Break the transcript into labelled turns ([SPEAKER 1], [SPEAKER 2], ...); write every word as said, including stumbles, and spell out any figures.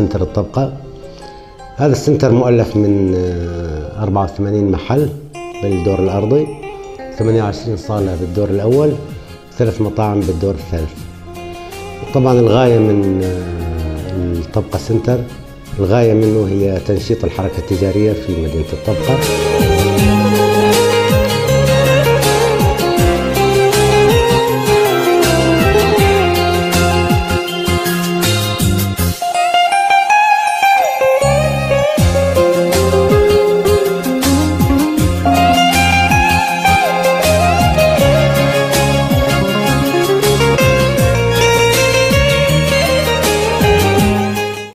[SPEAKER 1] سنتر الطبقة. هذا السنتر مؤلف من أربعة وثمانين محل بالدور الأرضي، ثمانية وعشرين صالة بالدور الأول، ثلاث مطاعم بالدور الثالث. طبعا الغاية من الطبقة سنتر، الغاية منه هي تنشيط الحركة التجارية في مدينة الطبقة.